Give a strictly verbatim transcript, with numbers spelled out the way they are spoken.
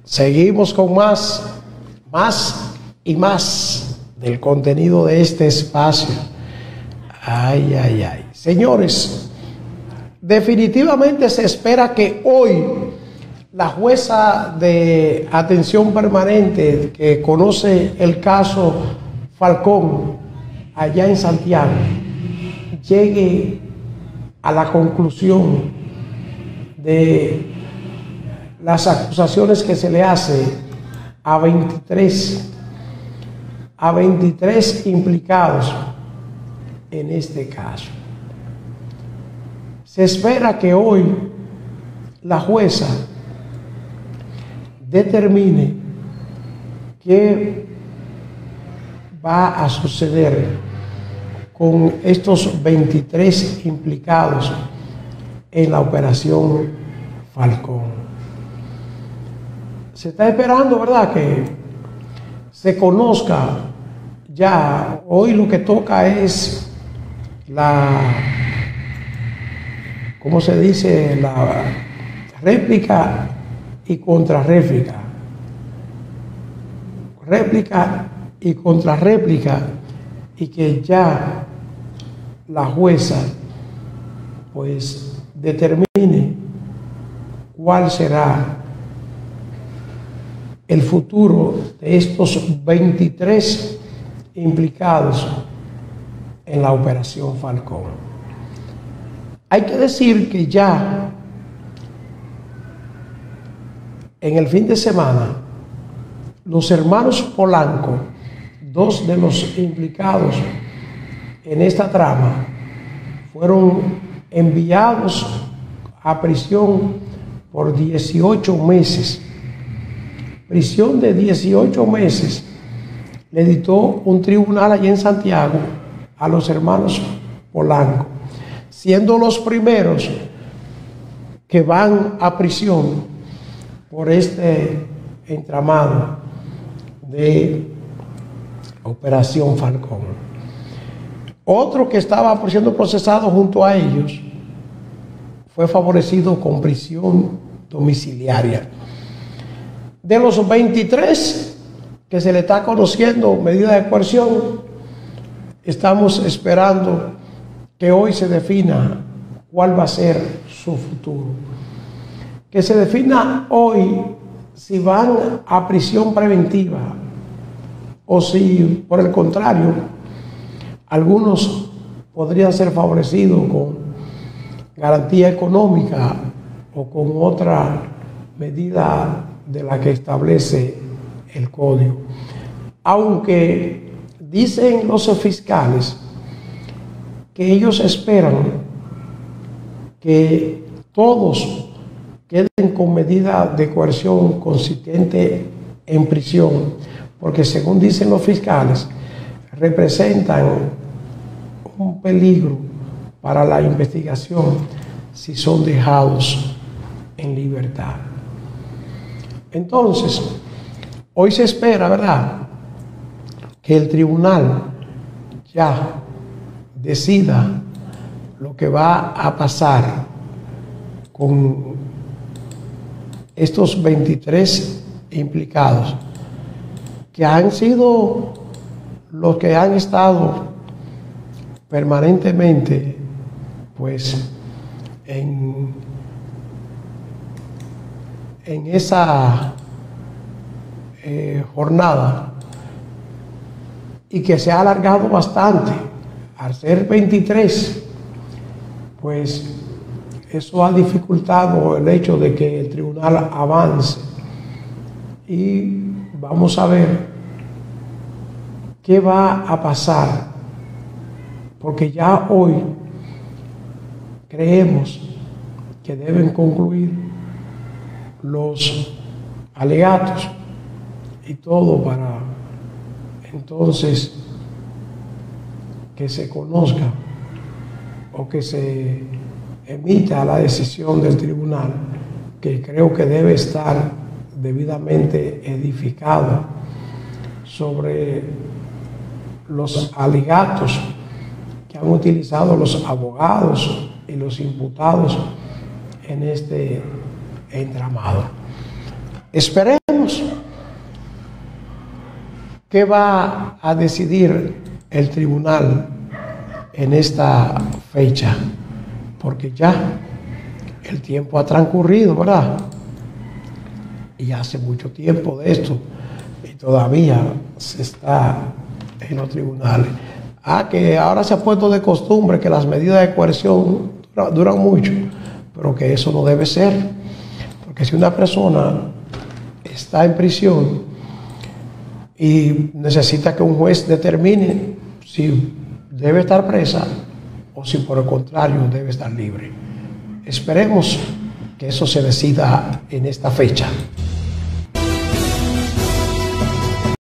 Seguimos con más, más y más del contenido de este espacio. Ay, ay, ay. Señores, definitivamente se espera que hoy la jueza de atención permanente que conoce el caso Falcón allá en Santiago llegue a la conclusión de las acusaciones que se le hace a veintitrés, a veintitrés implicados en este caso. Se espera que hoy la jueza determine qué va a suceder con estos veintitrés implicados en la operación Falcón. Se está esperando, ¿verdad?, que se conozca ya. Hoy lo que toca es la, ¿cómo se dice?, la réplica y contrarréplica. Réplica y contrarréplica, y que ya la jueza pues determine cuál será el futuro de estos veintitrés implicados en la operación Falcón. Hay que decir que ya en el fin de semana los hermanos Polanco, dos de los implicados en esta trama, fueron enviados a prisión por dieciocho meses. Prisión de dieciocho meses le dictó un tribunal allí en Santiago a los hermanos Polanco, siendo los primeros que van a prisión por este entramado de Operación Falcón. Otro que estaba siendo procesado junto a ellos fue favorecido con prisión domiciliaria. De los veintitrés que se le está conociendo medida de coerción, estamos esperando que hoy se defina cuál va a ser su futuro. Que se defina hoy si van a prisión preventiva o si, por el contrario, algunos podrían ser favorecidos con garantía económica o con otra medida de la que establece el código. Aunque dicen los fiscales que ellos esperan que todos queden con medida de coerción consistente en prisión, porque según dicen los fiscales, representan un peligro para la investigación si son dejados en libertad. Entonces, hoy se espera, ¿verdad?, que el tribunal ya decida lo que va a pasar con estos veintitrés implicados, que han sido los que han estado permanentemente pues en, en esa eh, jornada, y que se ha alargado bastante. Al ser veintitrés, pues eso ha dificultado el hecho de que el tribunal avance, y vamos a ver qué va a pasar, porque ya hoy creemos que deben concluir los alegatos y todo para entonces que se conozca o que se emita la decisión del tribunal, que creo que debe estar debidamente edificado sobre los alegatos que han utilizado los abogados y los imputados en este entramado. Esperemos veremos qué va a decidir el tribunal en esta fecha, porque ya el tiempo ha transcurrido, ¿verdad? Y hace mucho tiempo de esto, y todavía se está en los tribunales. Ah, que ahora se ha puesto de costumbre que las medidas de coerción duran, duran mucho, pero que eso no debe ser, porque si una persona está en prisión y necesita que un juez determine si debe estar presa o si por el contrario debe estar libre. Esperemos que eso se decida en esta fecha.